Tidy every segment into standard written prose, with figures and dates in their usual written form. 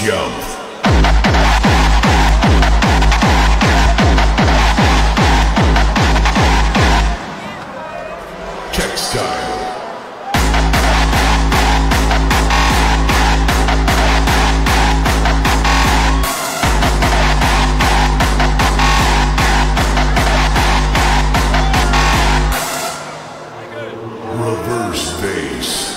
Jump. Textile. Reverse bass.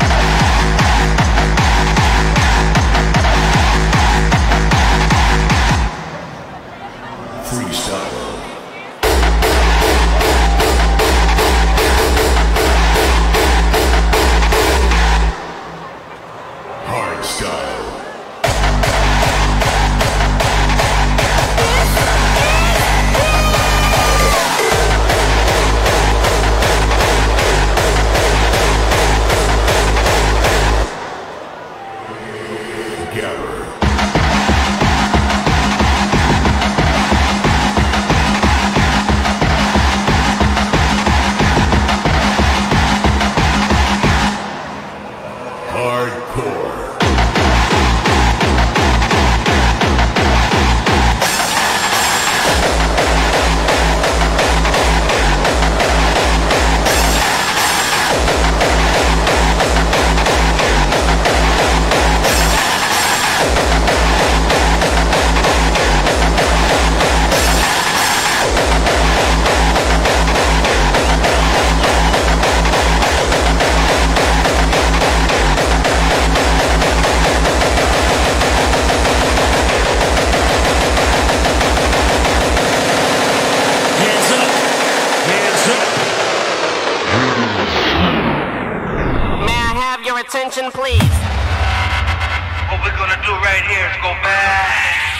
Freestyle. Hardstyle. Gabber. Hardcore. Attention, please. What we're gonna do right here is go back.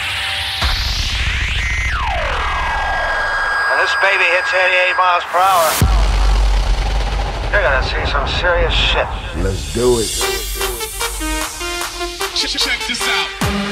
When this baby hits 88 miles per hour, you're gonna see some serious shit. Let's do it. Check this out.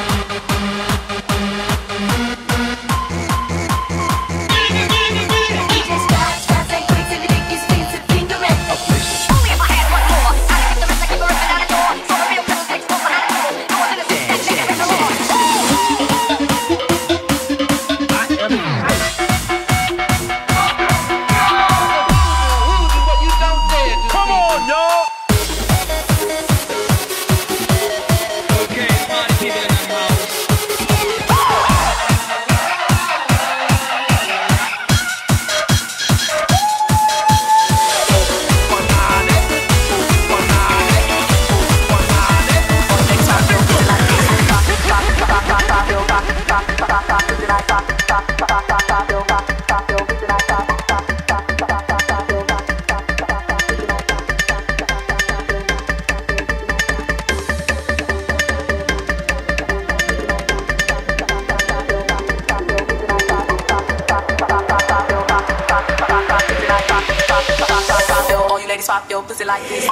Swap your pussy like this.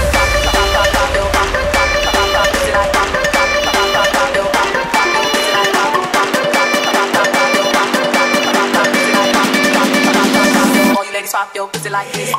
All you ladies swap your pussy like this.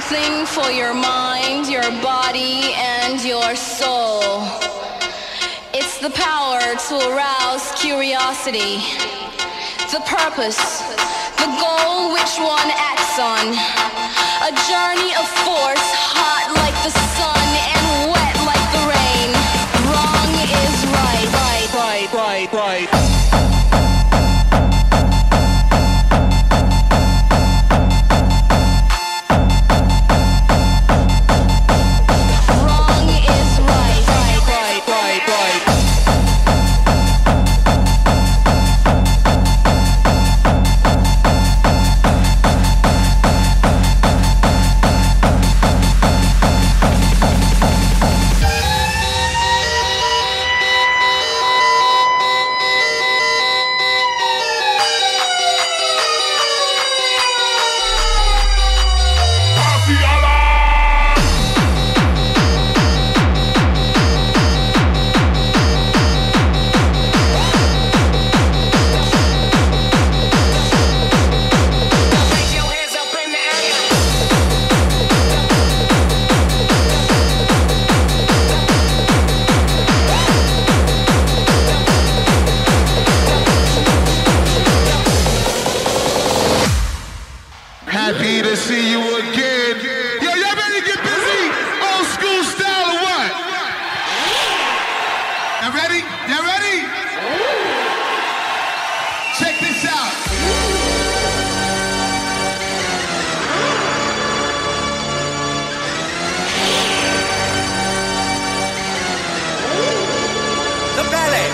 something for your mind, your body, and your soul. It's the power to arouse curiosity, the purpose, the goal which one acts on. A journey of force, hot like the sun and wet like the rain. Wrong is right, right, right, right, right. Happy to see you again. Yo, y'all ready to get busy? Old school style or what? Y'all ready? Y'all ready? Check this out. The ballet.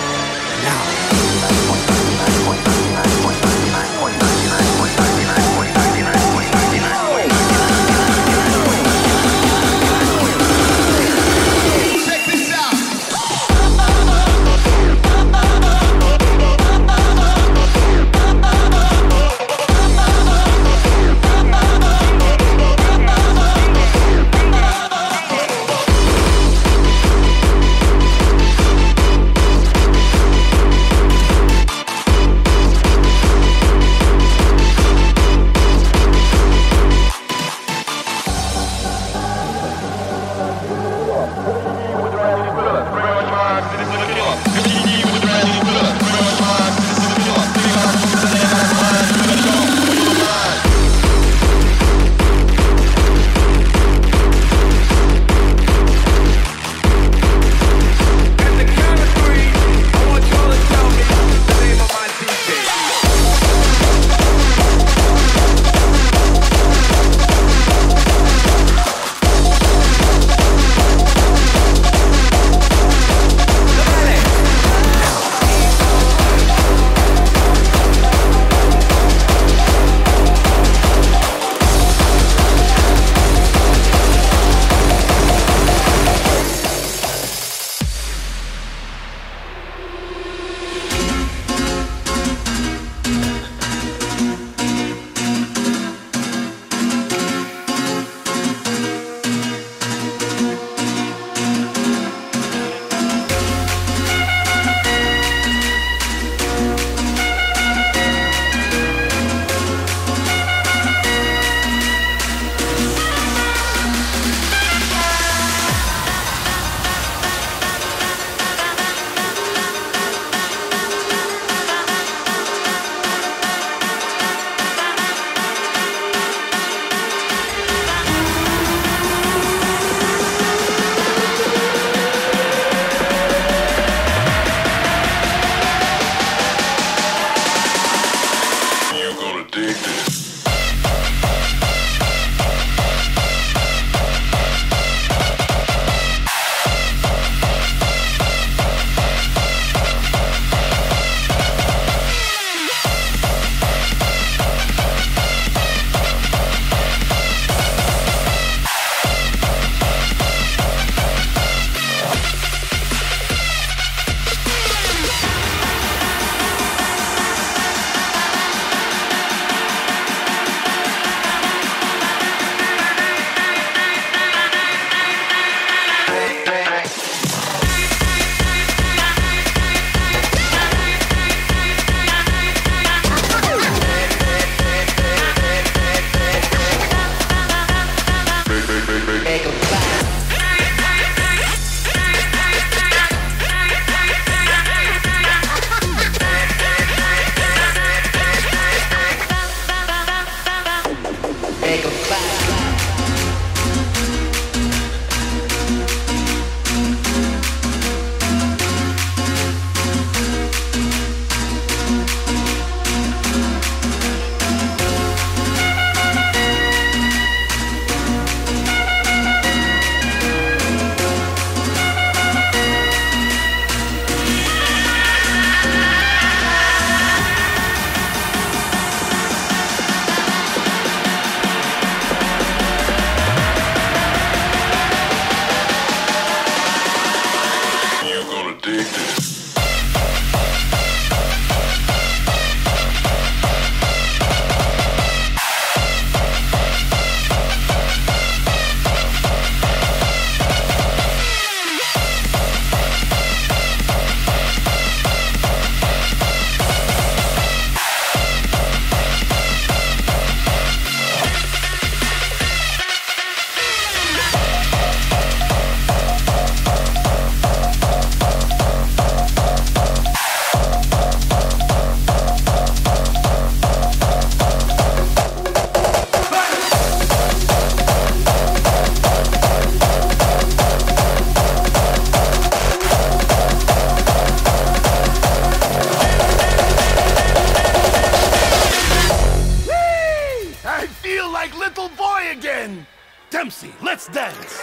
Then, Dempsey, let's dance.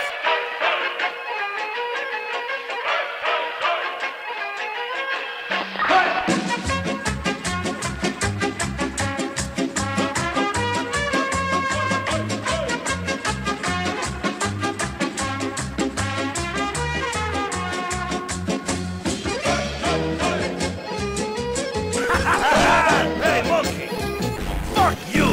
Hey, monkey! Fuck you!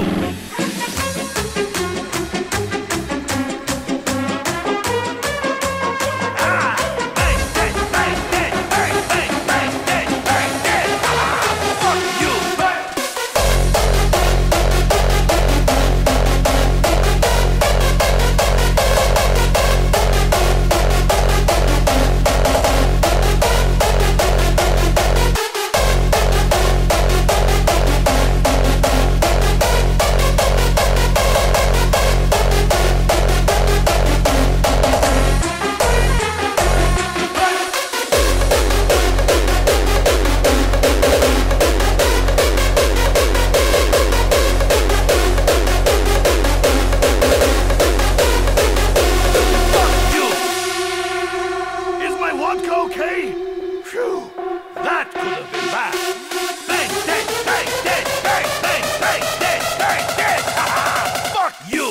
Okay? Phew, that could have been bad. Bang, dead, bang, dead, bang, bang, bang, dead, bang, dead. Ha ha! Fuck you!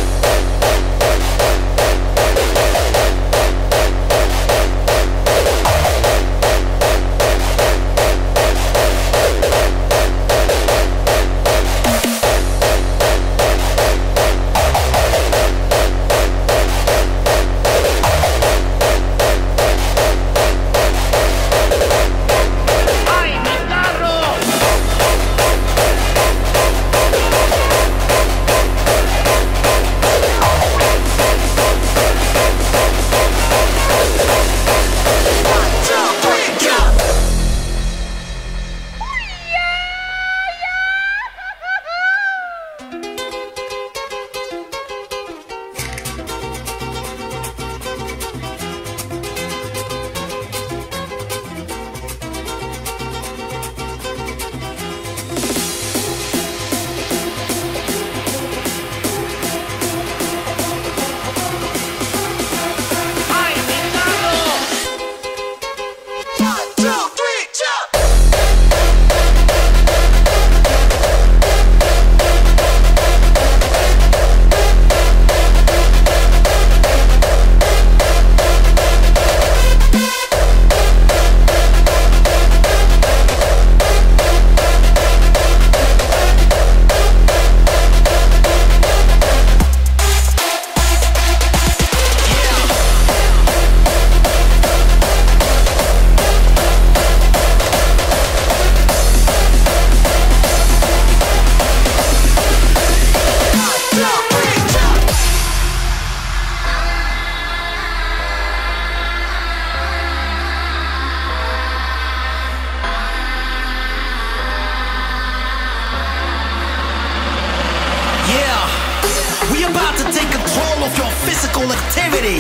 We about to take control of your physical activity.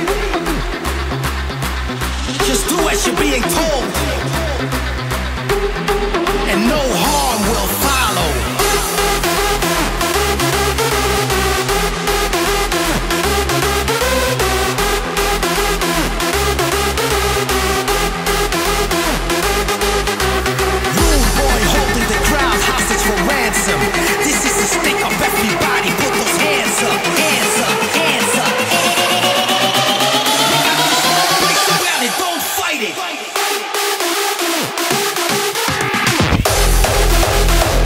Just do as you're being told, and no harm will follow. Rude boy holding the crowd hostage for ransom. This is the stink of everybody. Put those hands up, hands up, hands up. Brace around it, don't fight it.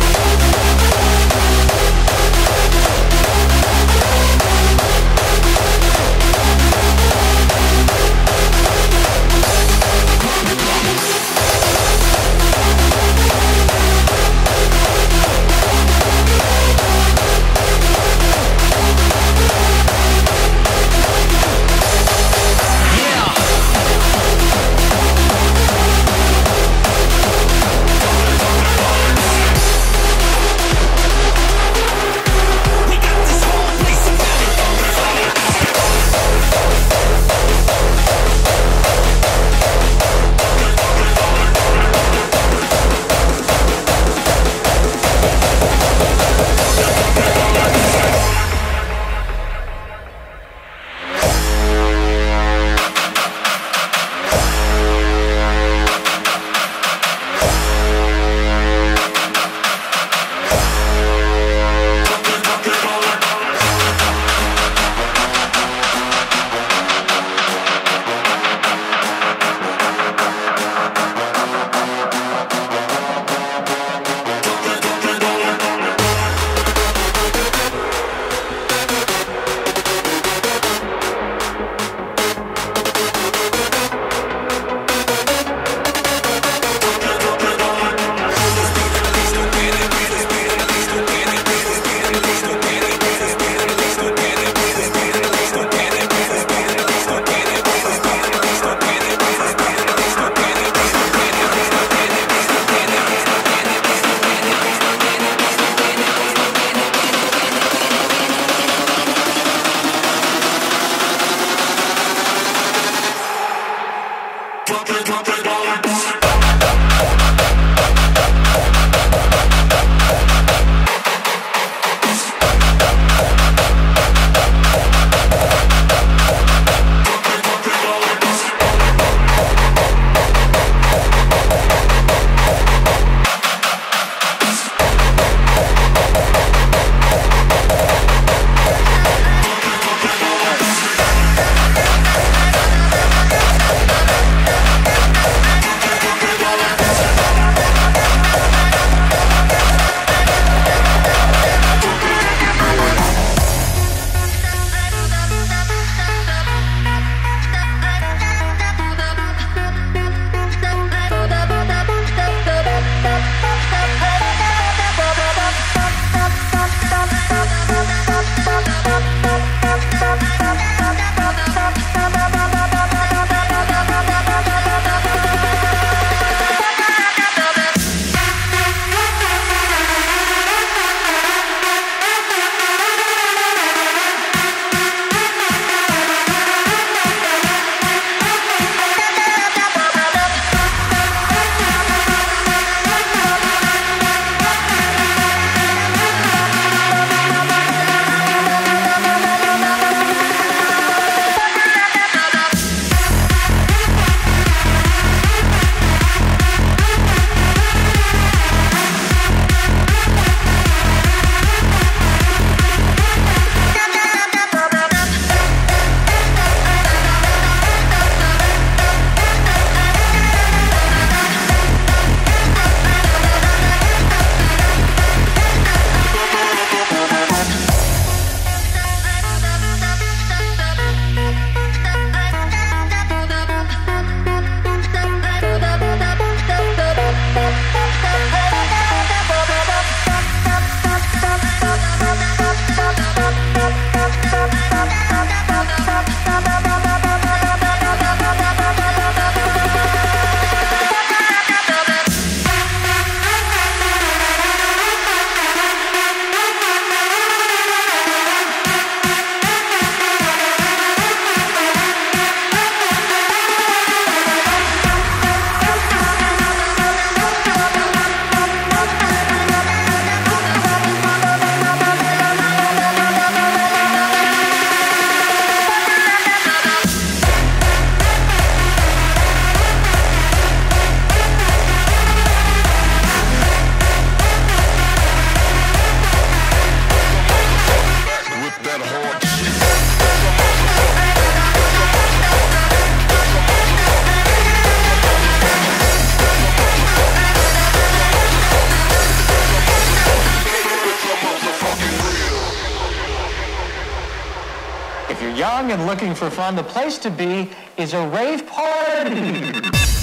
you're young and looking for fun, the place to be is a rave party.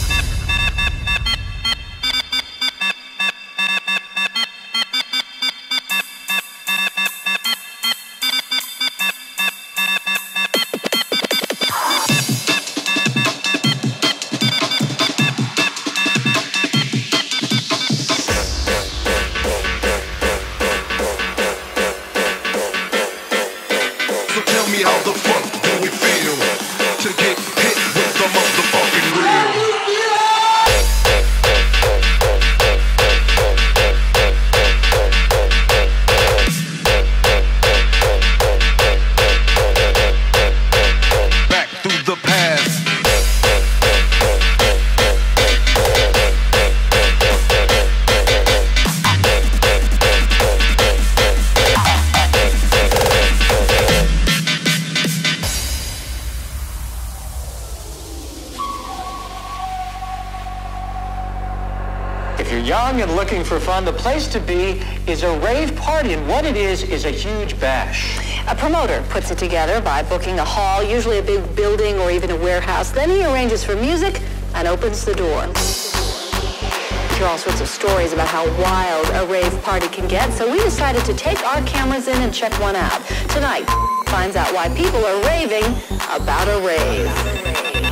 And looking for fun, the place to be is a rave party, and what it is a huge bash. A promoter puts it together by booking a hall, usually a big building or even a warehouse. Then he arranges for music and opens the door. You hear all sorts of stories about how wild a rave party can get, so we decided to take our cameras in and check one out. Tonight, finds out why people are raving about a rave.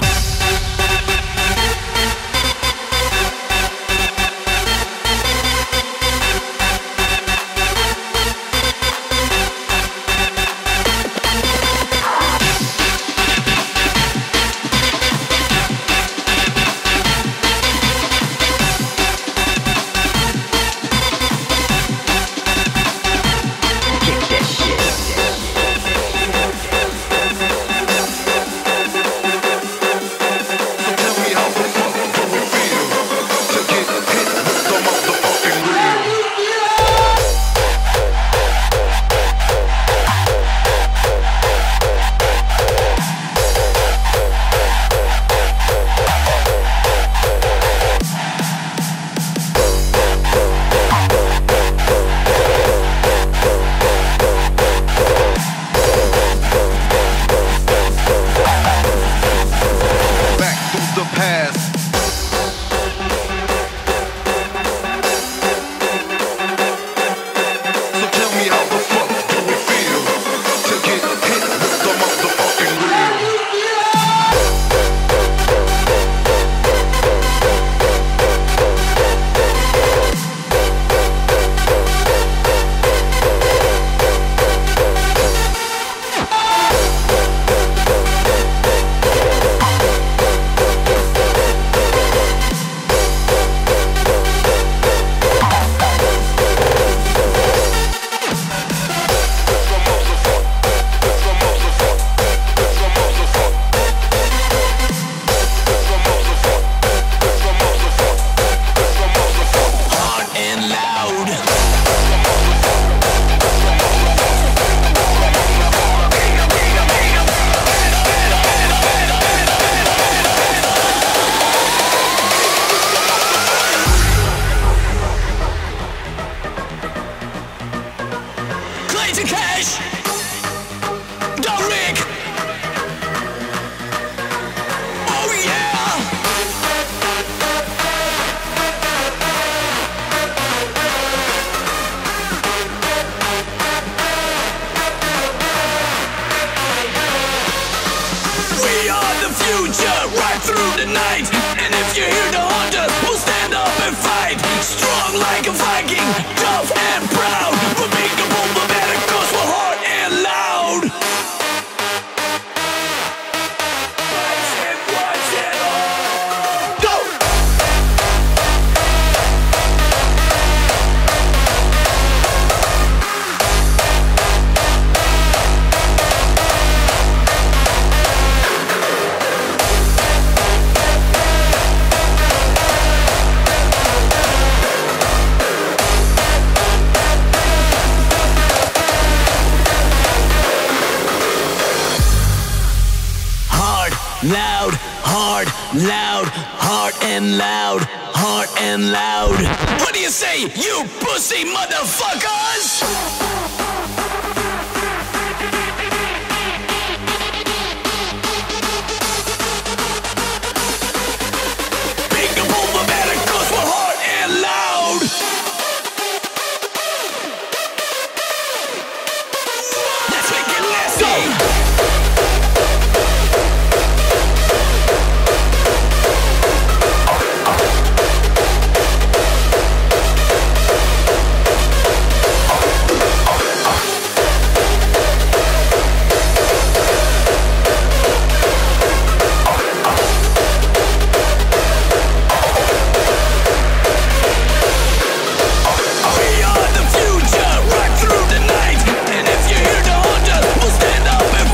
Loud, hard, loud, hard and loud, hard and loud. What do you say, you pussy motherfuckers? We are the future, right through the night. And if you're here to hunt us, we'll stand up and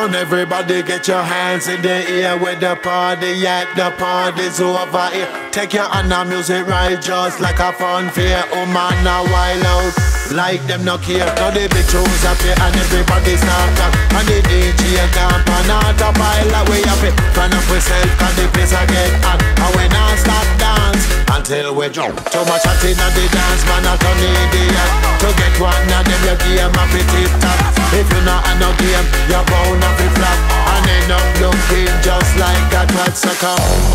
on, everybody get your hands in the air. With the party at the party's over here. Take your hand on music right just like a fun fair. Oh man, now wild out like them no care. Now the big tunes up here and everybody start up. And the DJ camp and autopilot way up it. Turn up yourself cause the place I get hot. And we not stop dance until we jump. Too much chatting on the dance man, I turn idiot. To get one of them your game up it tip top. If you not a no game, you're bound to be flat. And end up looking just like a twat sucker.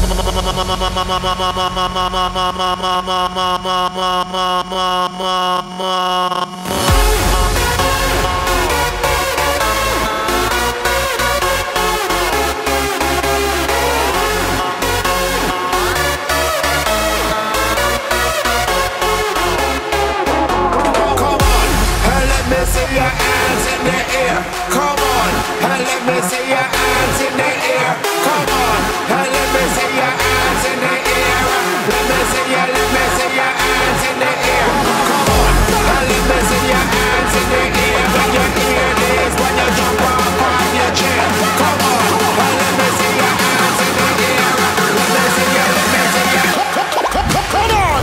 See your hands in the air, come on, and let me see your hands in the air, come on, and let me see your hands in the air, let me see your hands in the air, come on, and let me see your hands in the air, when you hear this, when you jump up on your chair, come on, and let me see your hands in the air, let me see your, come on.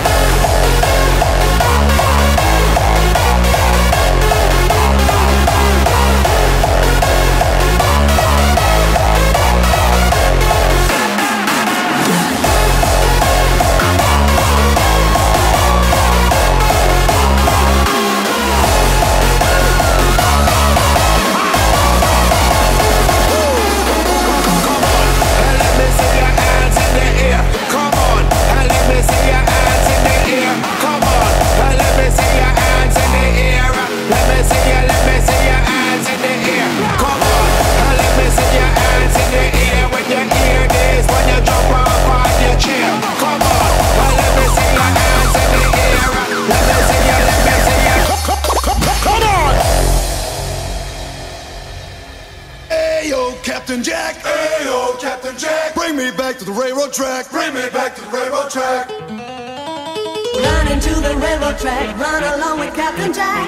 Captain Jack, ayo, Captain Jack, bring me back to the railroad track, bring me back to the railroad track. Run into the railroad track, run along with Captain Jack.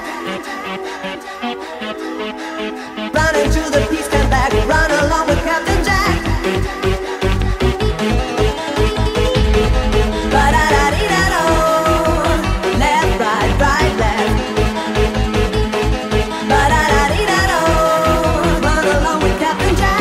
Run into the peace camp back, run along with Captain Jack. Ba-da-da-dee-da-do, left, right, right, left. Ba-da-da-dee-da-do, run along with Captain Jack.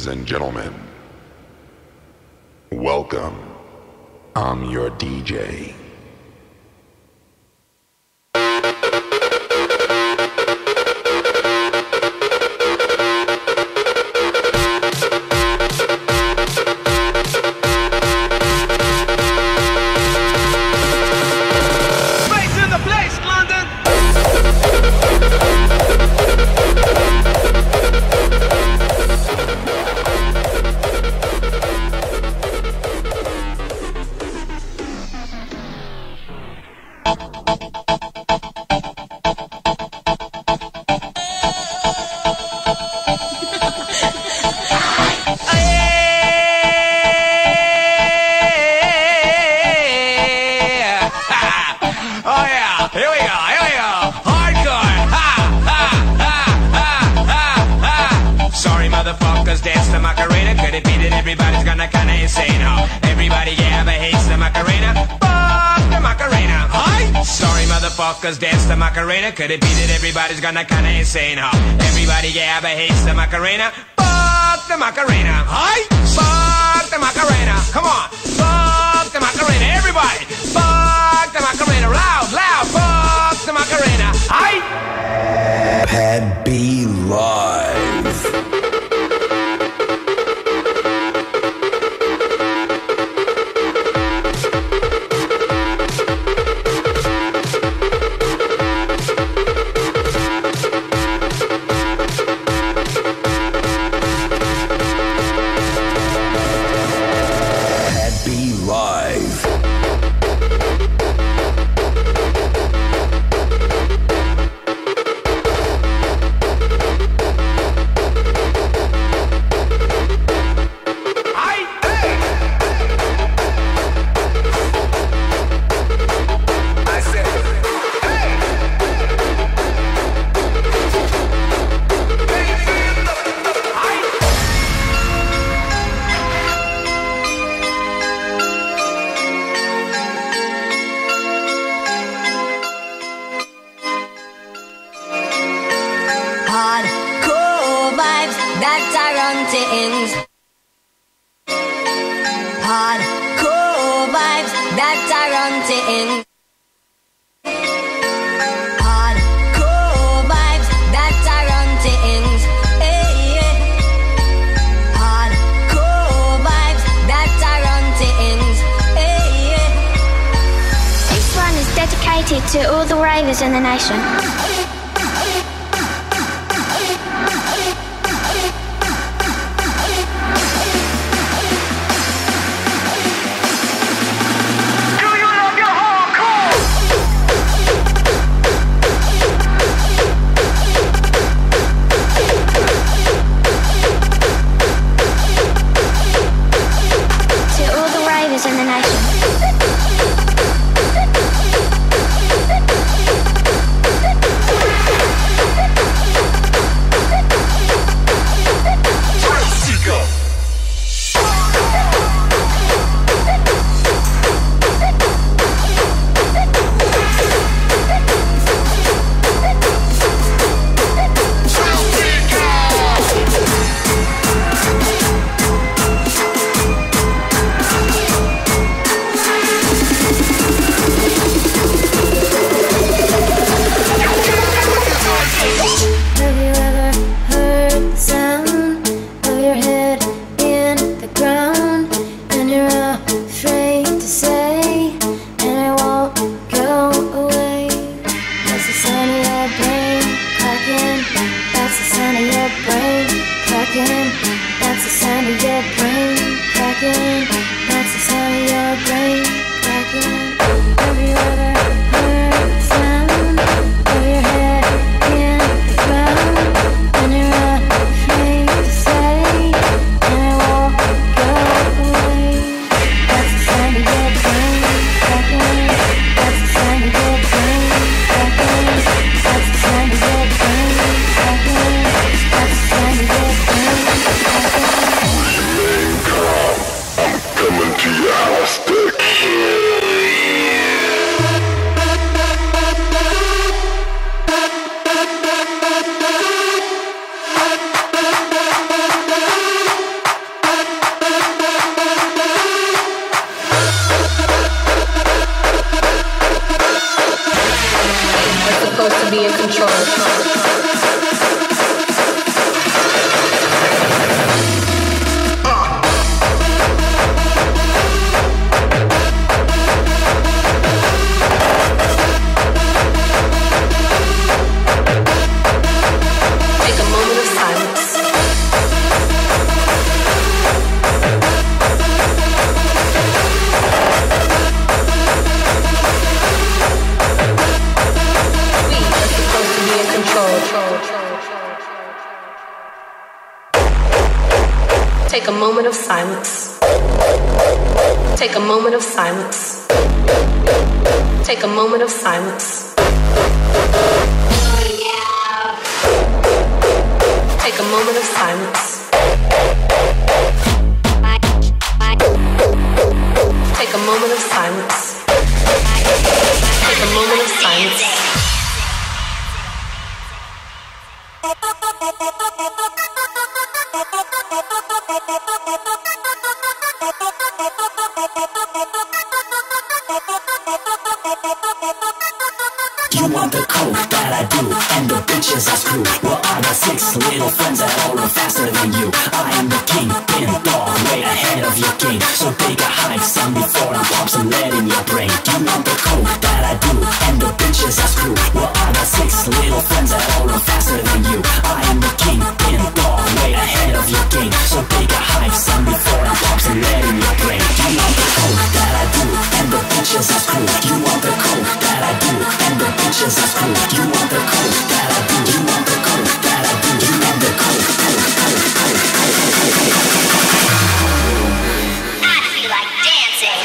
Ladies and gentlemen, welcome. I'm your DJ. Cause dance the Macarena. Could it be that everybody's gonna kinda insane, huh? Everybody but hates the Macarena. Fuck the Macarena. Hi! Fuck the Macarena. Come on. Fuck the Macarena. Everybody. Fuck the Macarena. Loud, loud. Fuck the Macarena. Hi! Pad B Live. Hardcore vibes that are hunting. Hardcore vibes that are hunting. Hey, yeah. Hardcore vibes that are hunting. Hey, yeah. This one is dedicated to all the ravers in the nation. In the nation. Take a moment of silence. Take a moment of silence. Take a moment of silence. Take a moment of silence. Take a moment of silence. Take a moment of silence. You want the coke that I do, and the bitches I screw. Well, I got 6 little friends that all run faster than you. I am the king, pin dog, way ahead of your game. So take a hike, son, before I pop some lead in your brain. You want the coke that I do, and the bitches I screw. Well, I got 6 little friends that all run faster than you. I am the king, pin dog, way ahead of your game. So take a hike, son, before I pop some lead in your brain. You want the coke that I do, and the bitches I screw. You want the coke that I do, and the bitches I screw. You want the coke that I do. You want the coke that I do. You want the coke, coke, coke, coke, coke, coke, coke. I feel like dancing.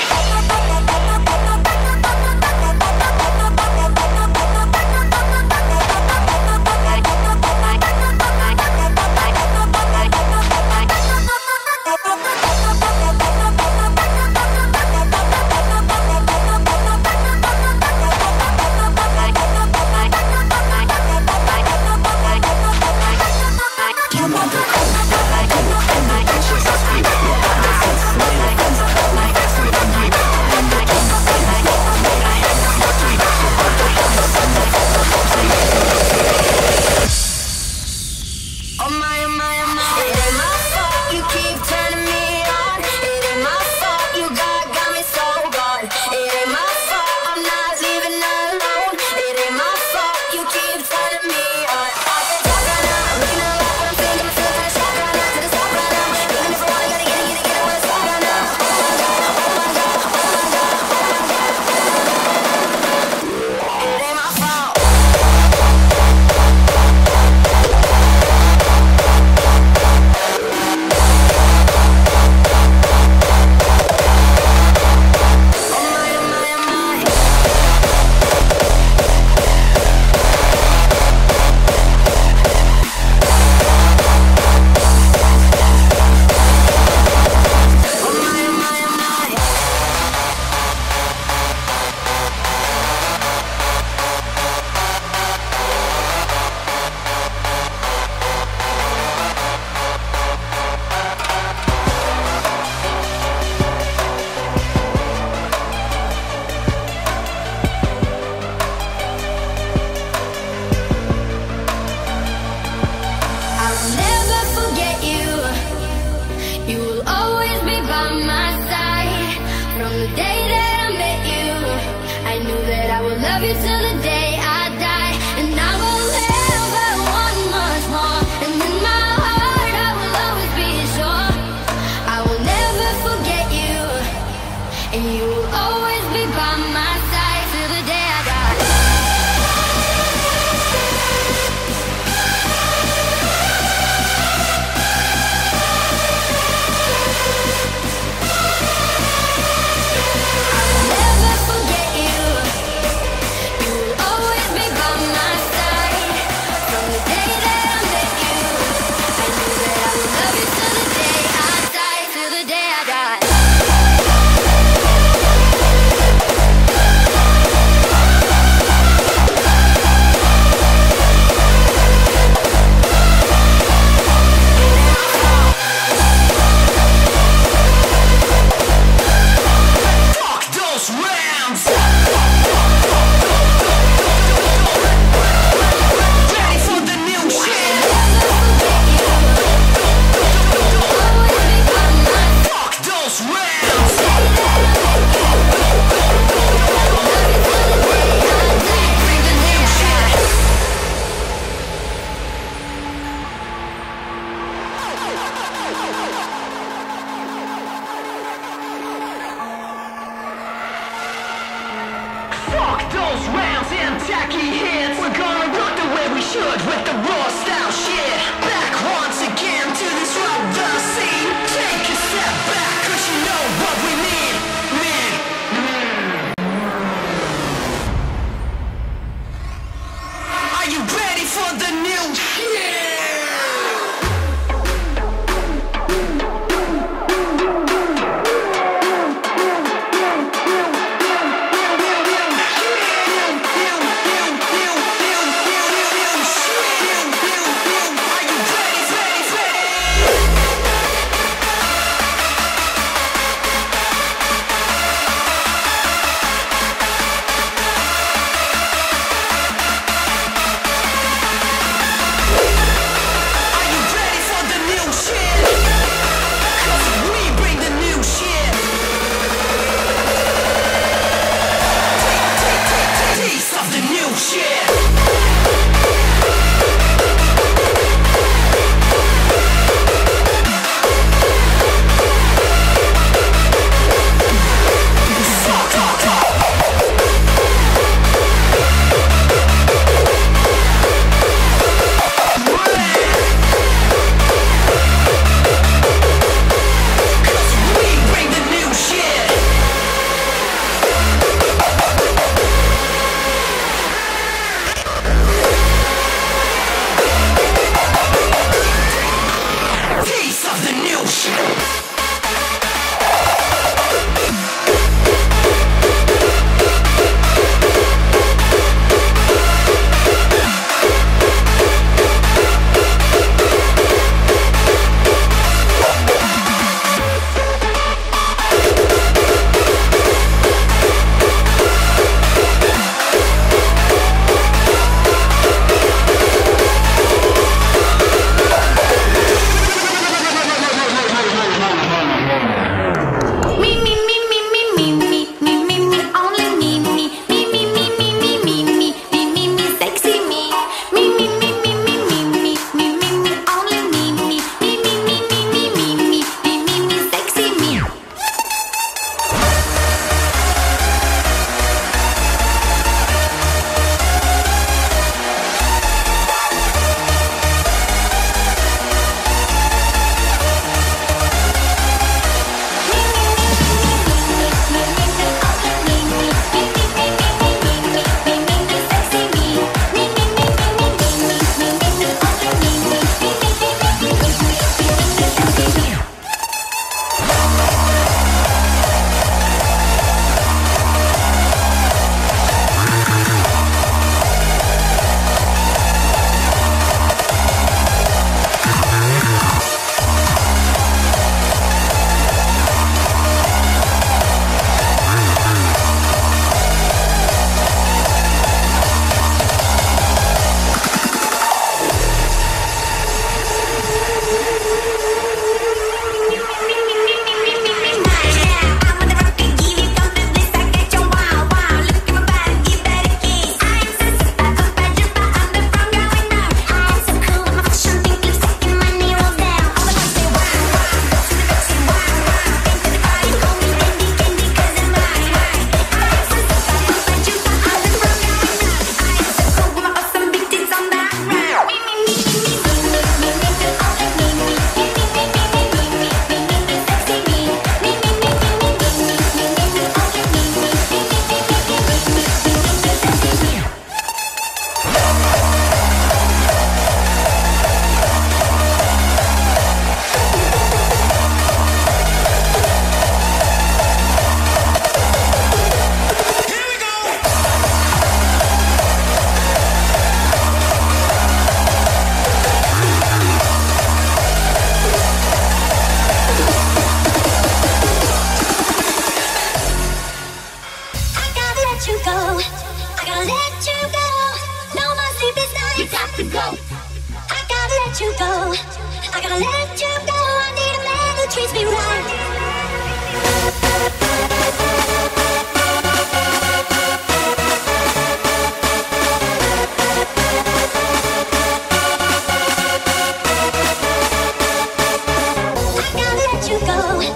those rounds and tacky hits. We're gonna rock the way we should with the raw style shit. Back once again to disrupt the scene. Take a step back, cause you know what we mean. Are you ready for the new shit?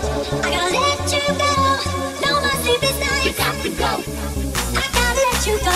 You go.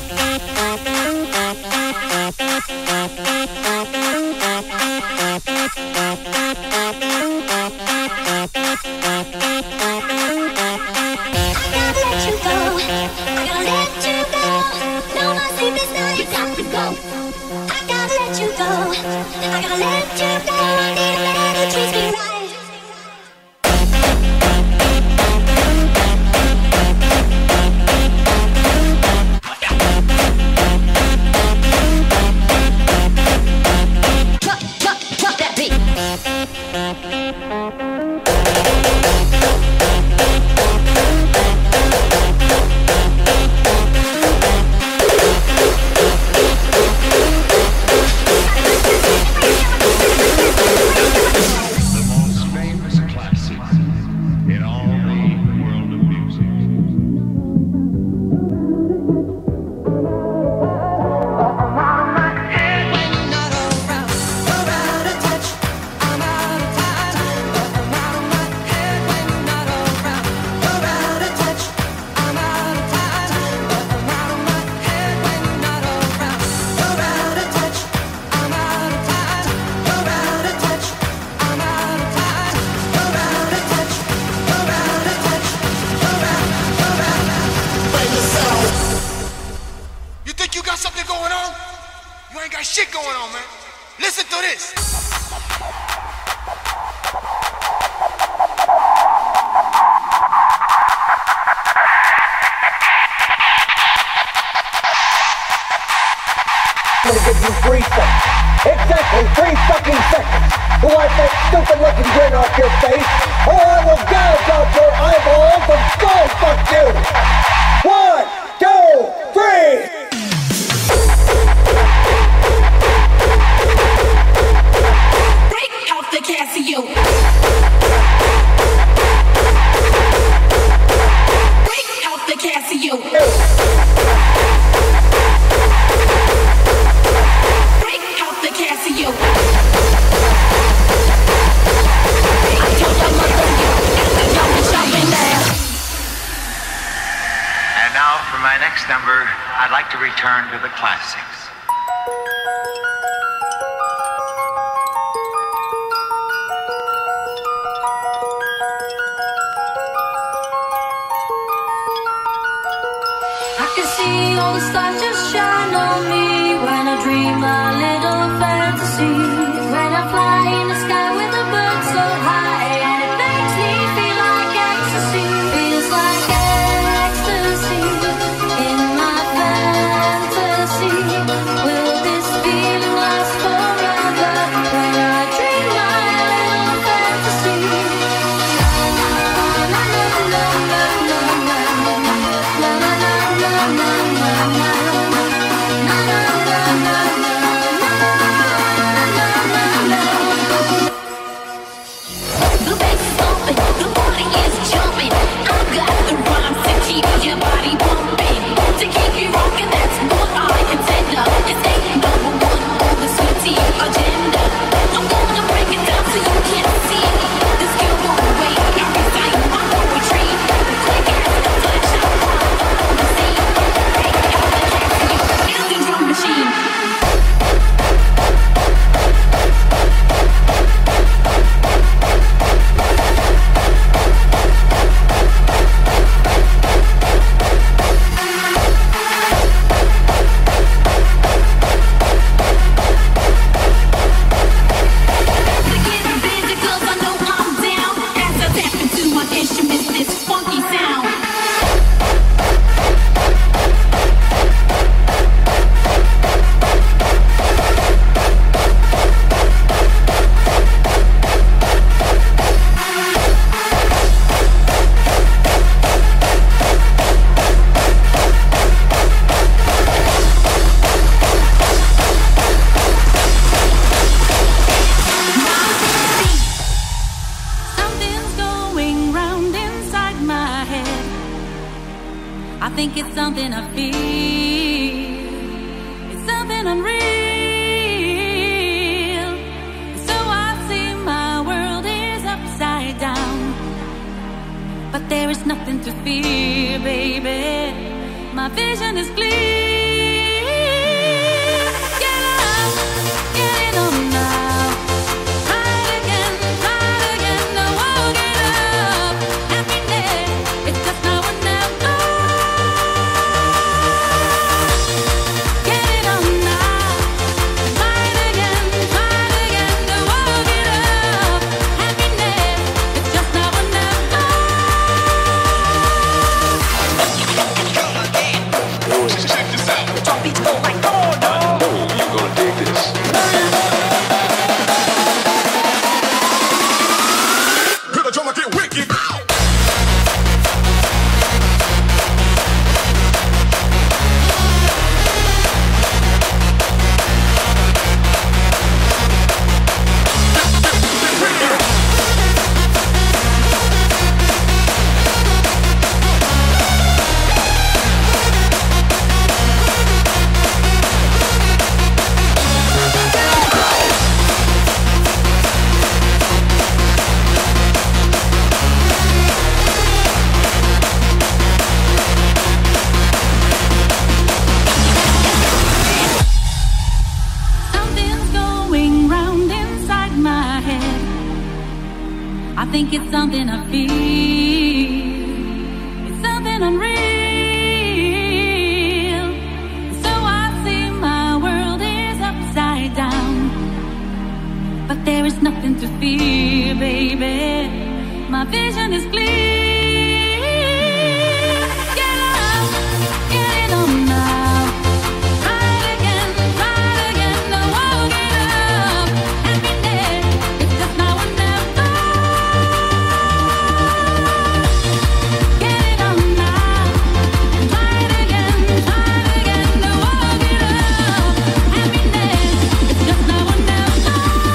But there is nothing to fear, baby. My vision is clear. I think it's something I feel. It's something I'm real. So I see my world is upside down. But there is nothing to fear, baby. My vision is clear. Get up, get it on now. Try it again, no, won't get up. Happiness, it's just now or never. Get it on now. Try it again, no, won't get up. Happiness, it's just now or never.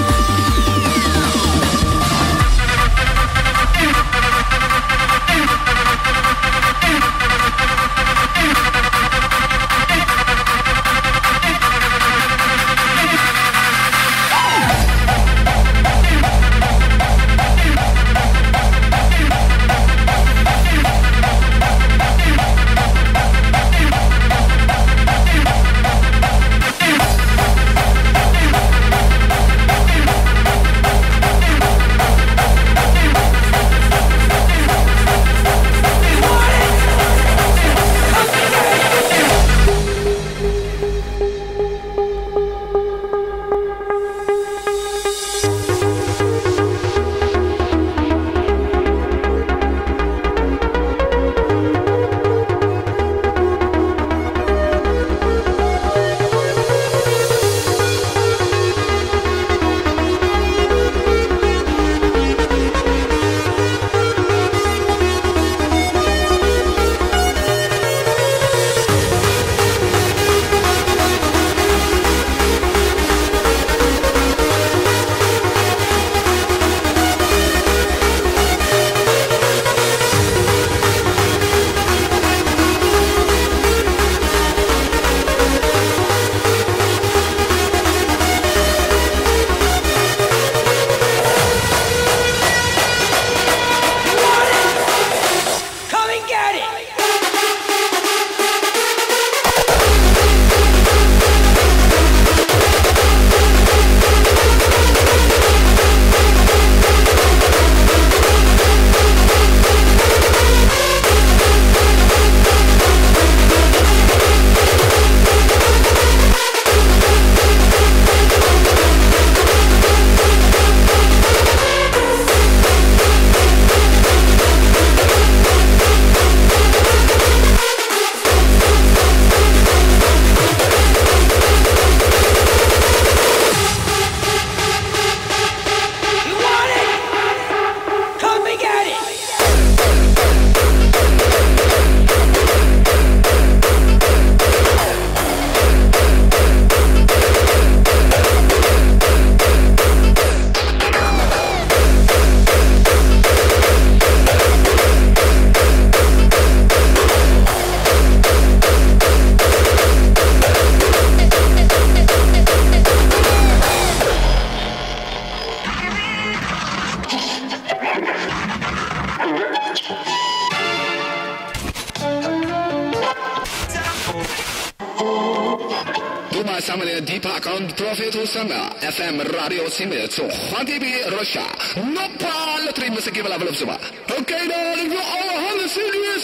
Samele Deepak on Prophet Usama FM Radio Simil so Khatibi Russia no pal trim se give level of suba. Okay darling, you all on the serious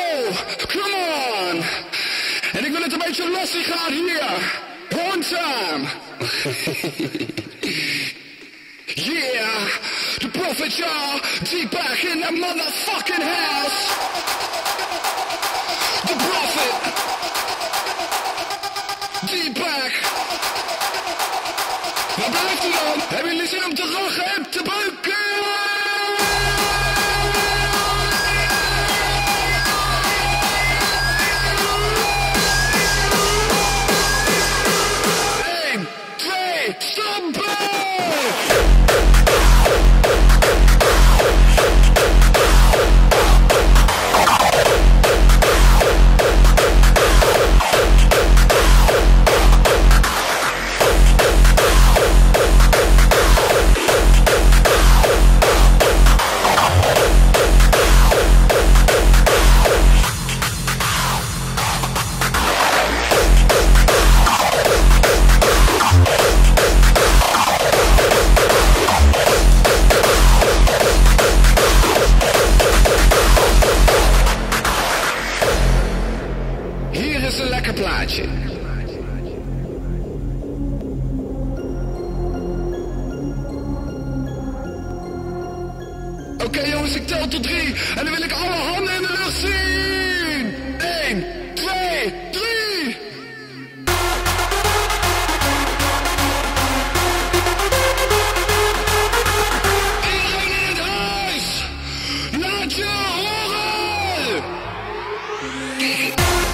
come on. And I'm going to make you lossy gaan here. One time. Yeah, the Prophet y'all Deepak in the motherfucking house. The Prophet Deepak. Waar blijft u dan? Hebben jullie zin om te lachen en te buiken? 1, 2, stampen! Oké jongens, ik tel tot 3. En dan wil ik alle handen in de lucht zien. 1, 2, 3. Iedereen in het huis. Laat je horen. Kijk.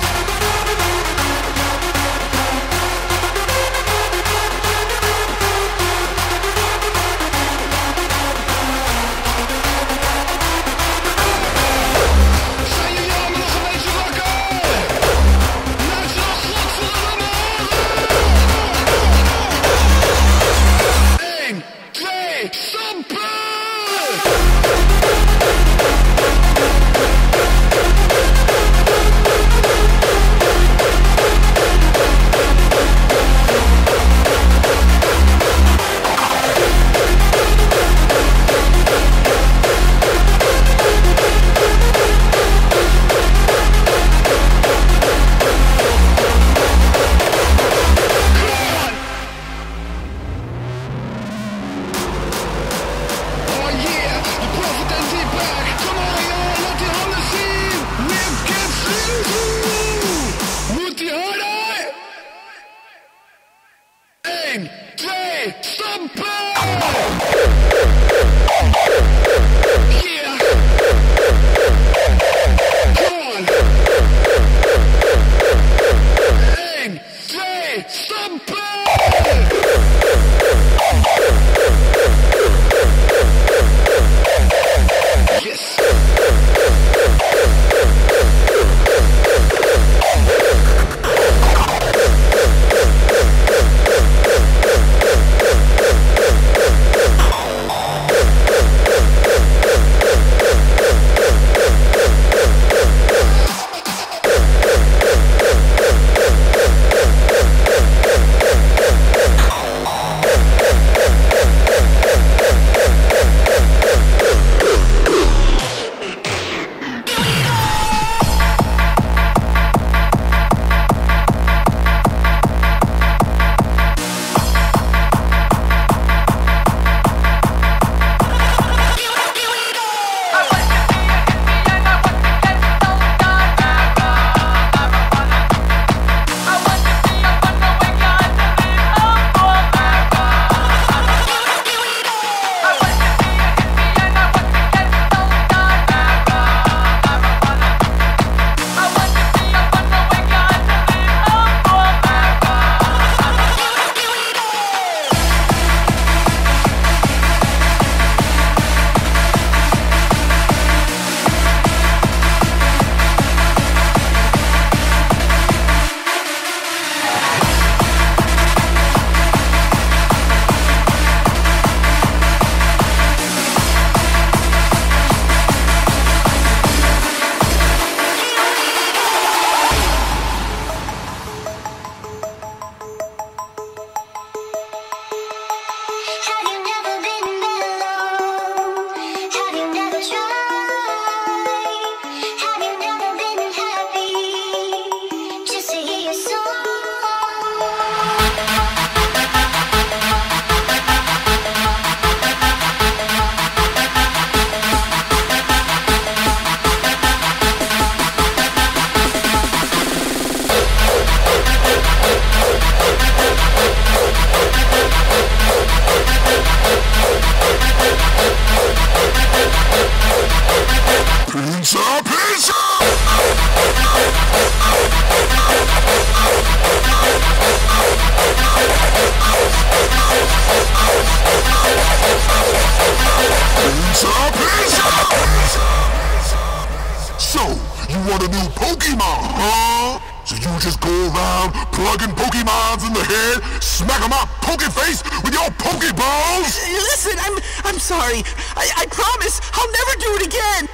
want a new Pokemon, huh? So you just go around plugging Pokemons in the head, smack them up Pokeface with your Pokeballs? Listen, I'm sorry. I promise I'll never do it again.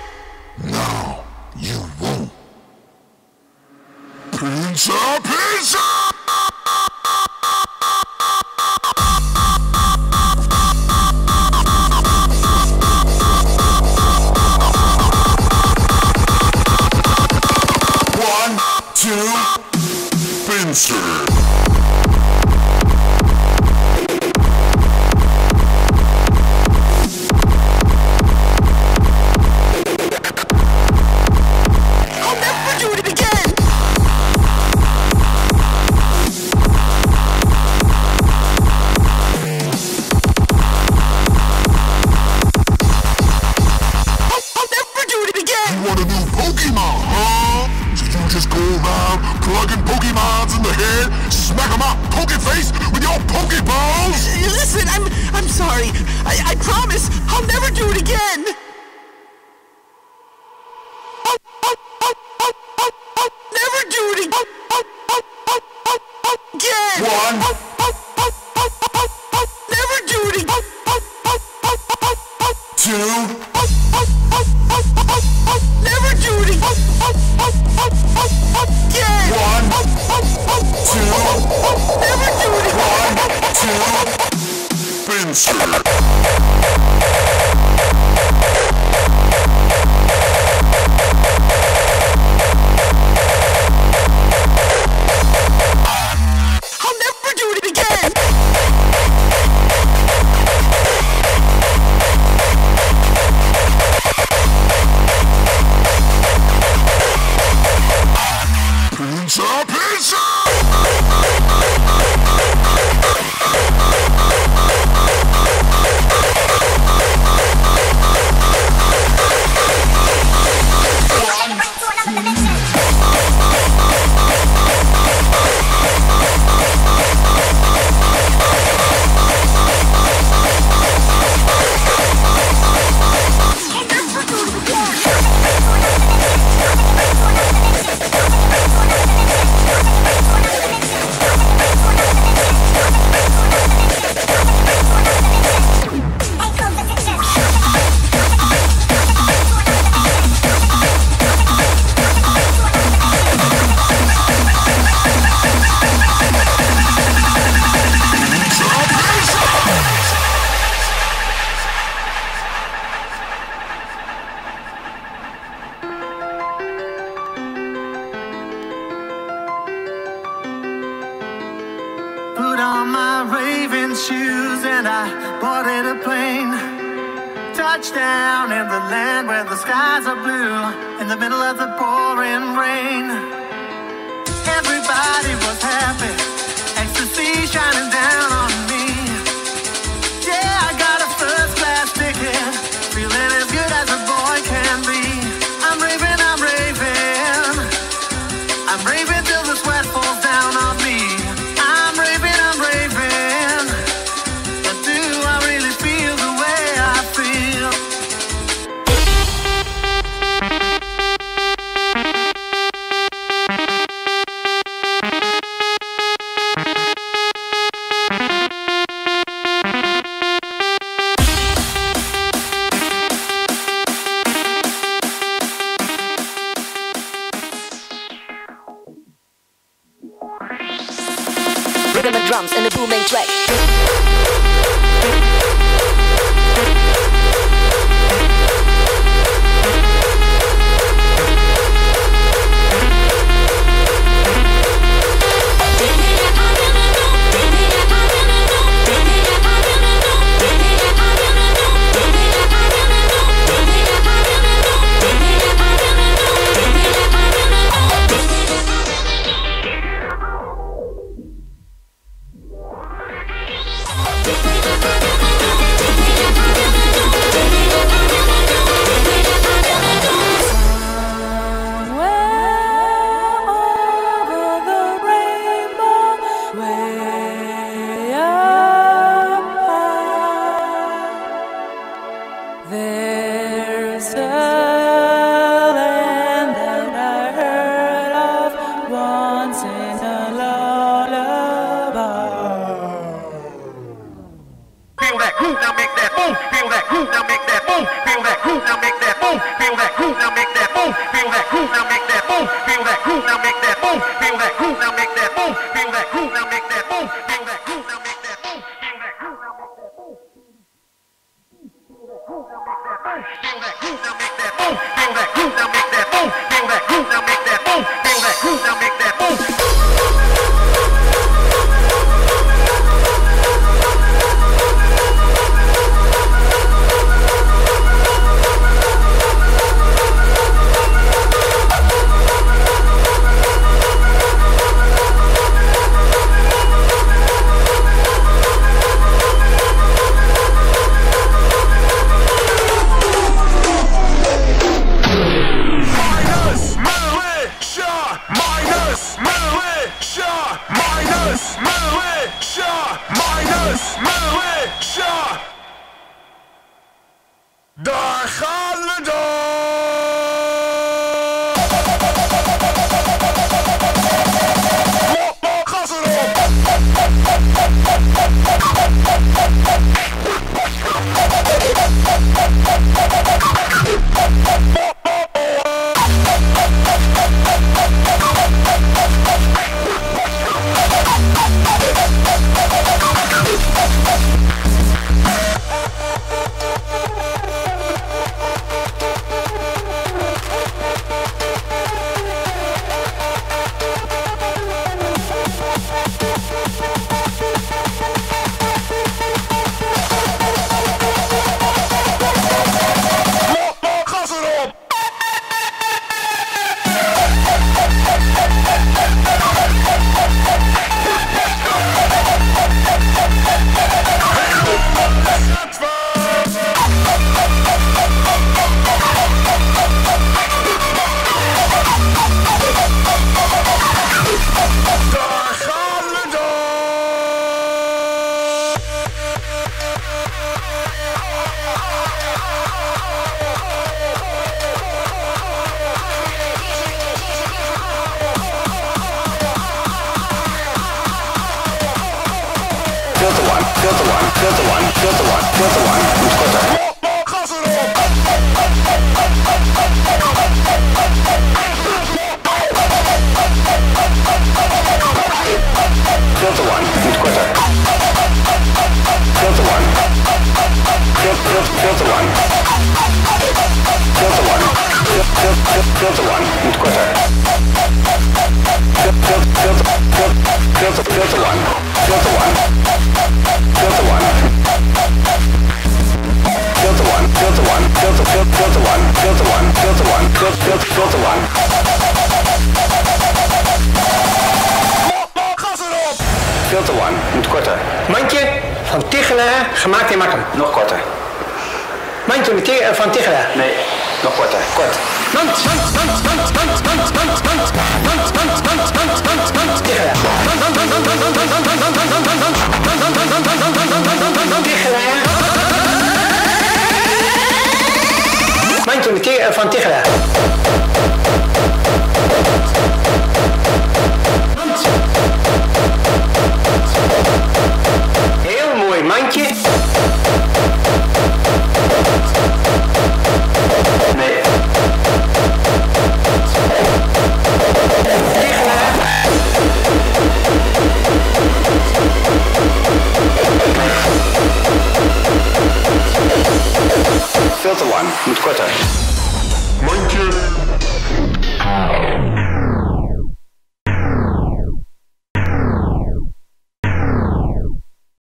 No, you won't. Pizza, pizza! Spencer. Pokemon, huh? So you just go around plugging Pokemons in the head, smack 'em up, poke face with your Pokeballs? Listen, I'm sorry. I promise I'll never do it again. Never do it again. One. Never do it again. Two. Never do it again. One. Two. Never do it again. 1, 2. Spencer. Put on my Raven shoes and I boarded a plane. Touchdown in the land where the skies are blue, in the middle of the pouring rain. Everybody was happy, ecstasy shining down on me. Yeah, I got a first class ticket, feeling as good as a boy can be. I'm raving, I'm raving, I'm raving till the sweat falls down on me. I'm raving, but do I really feel the way I feel? Rhythm and drums in the booming track. There's a land that I heard of once in a lullaby. Feel that groove, now make that boom. Feel that groove, now make that boom. Feel that groove, now make that boom. Feel that groove, now make that boom. Feel that groove, now make that boom. Feel that groove, now make that boom. Feel that groove, now make that boom. Feel that groove, now make that boom. Feel that groove, now make that boom. Feel that groove, now make that boom. Feel that groove, now make that boom. Feel that groove, now make that boom. Feel that groove, now make that boom. Feel that groove, now make that boom. Fighters! Filter one, moet korter. Mandje van Tichelaar, gemaakt in Makkum. Nog korter. Mandje van Tichelaar. Nee, nog korter. Kort. Mandje van Tichelaar. Heel mooi mandje. Nee. Filter one, moet korter. Mandje